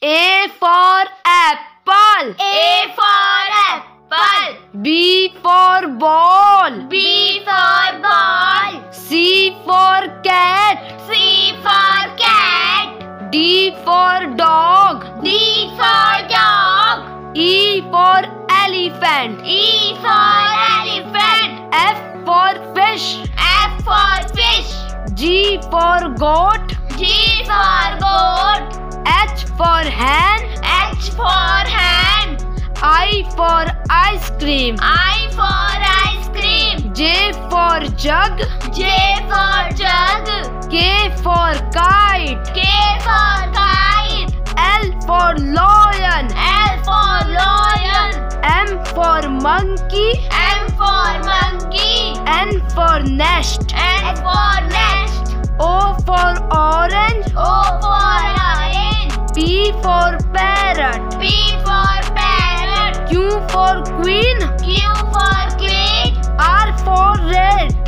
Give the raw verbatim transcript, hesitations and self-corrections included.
A for apple. A for apple. B for ball. B for ball. C for cat. C for cat. D for dog. D for dog. E for elephant. E for elephant. F for fish. F for fish. G for goat. G for goat. H for hen. H for hen. I for ice cream. I for ice cream. J for jug. J for jug. K for kite. K for kite. L for lion. L for lion. M for monkey. M for monkey. N for nest. N for nest. O for orange. O for orange. P for parrot. P for parrot. Q for queen. Q for queen. R for red.